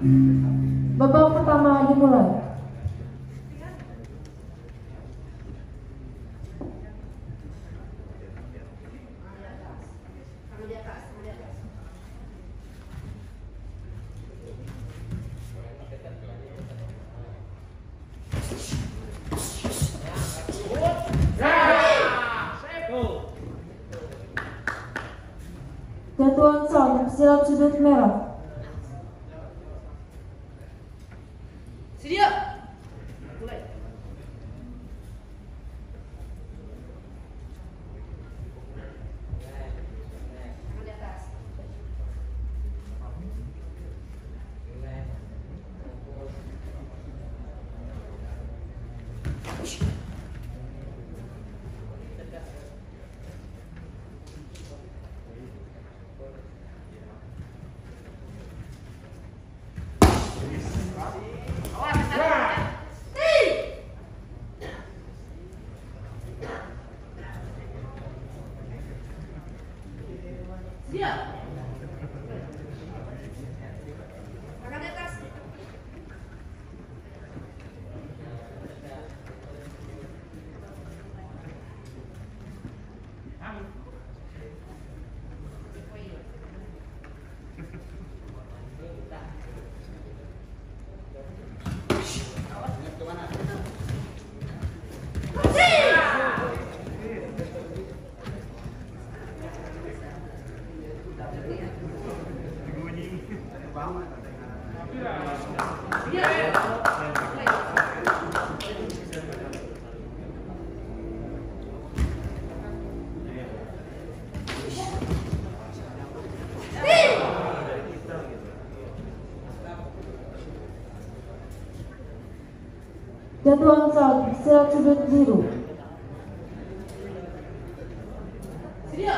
Babak pertama dimulai. Jatuhan sal silat sudut merah. Sedia. Mulai. Tangan di atas. Siap. Tangan di atas. Jatuhan sal silat sudut biru. Sedia.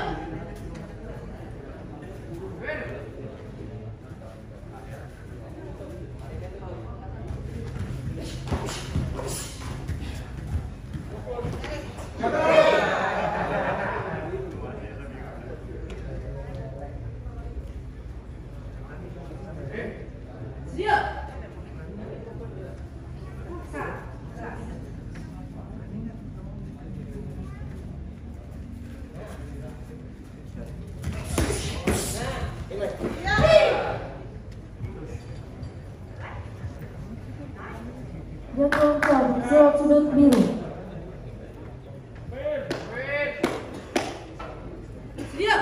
Sedia. Jatuhan sal silat sudut biru. Sedia.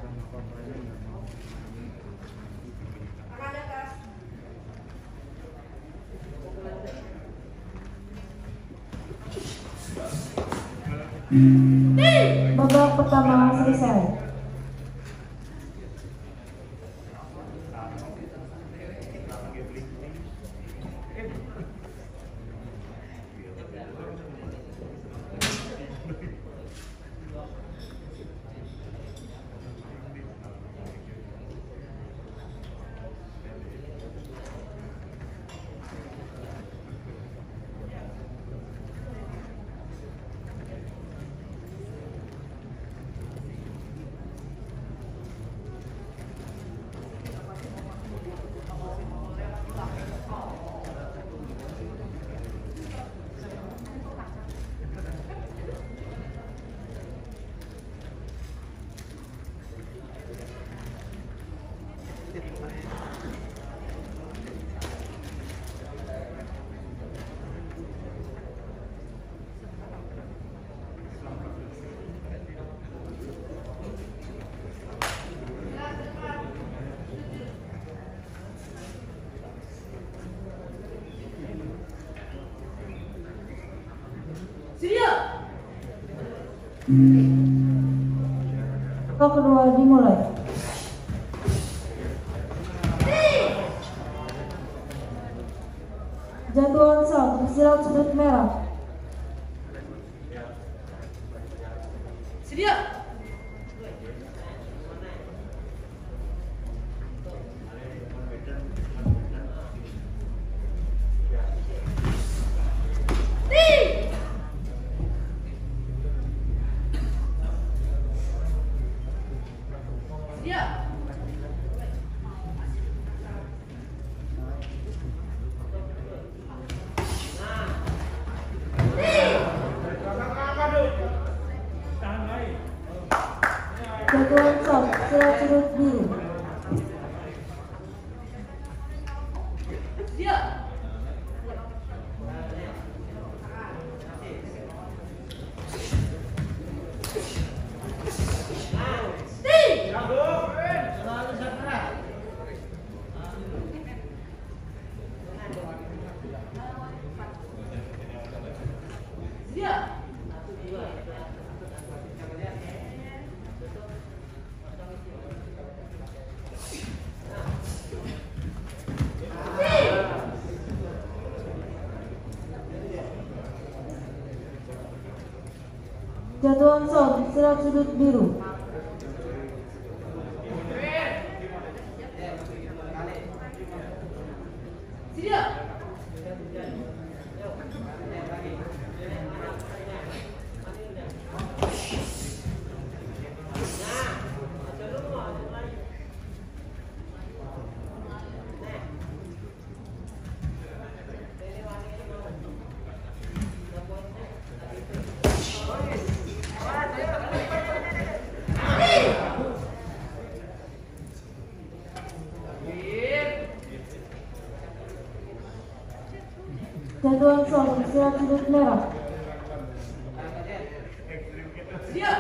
Tangan di atas. Babak pertama selesai. Sedia. Babak kedua dimulai. Jatuhan sal silat sudut merah. Sedia. Sedia. Jatuhan shot silat sudut biru. Siap. Jatuhan shot silat sudut biru. Siap. Jatuhan shot silat sudut merah. Siap.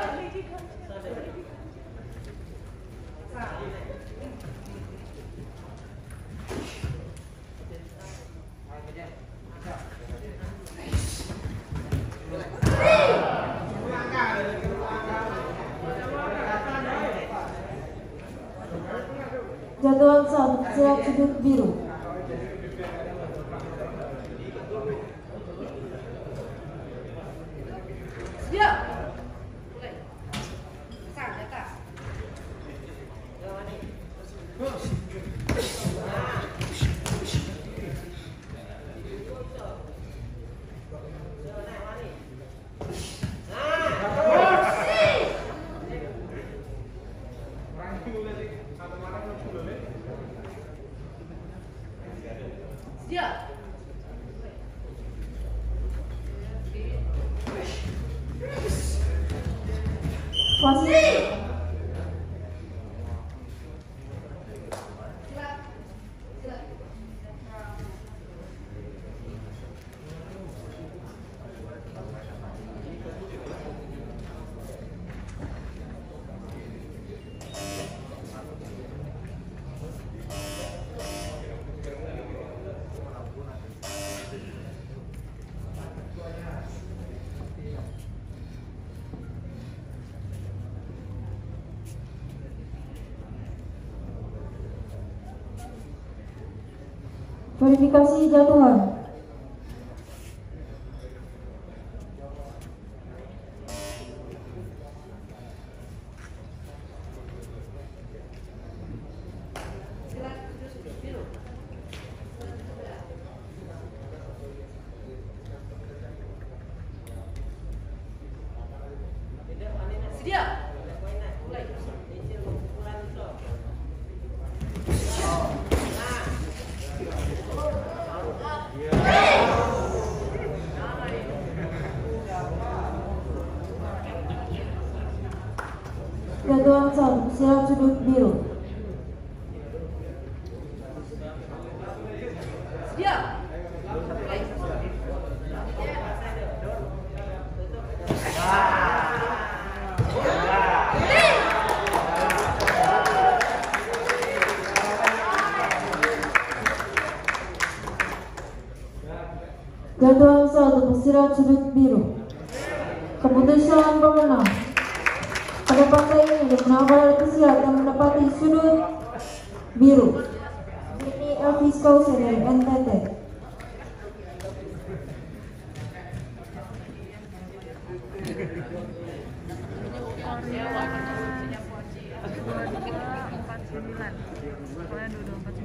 Jatuhan shot silat sudut biru. Siap. Mulai. Sang atas. Siap. Wasit. Verifikasi jatuhan. Siap. Mulai. Jatuhan shot silat sudut biru. Siap. Mulai. Jatuhan shot silat sudut biru. Keputusan pemenang. Pada partai ini dimenangkan oleh pesilat yang menepati sudut biru. Ini Elvis Kauser dari NTT. Korea 2249.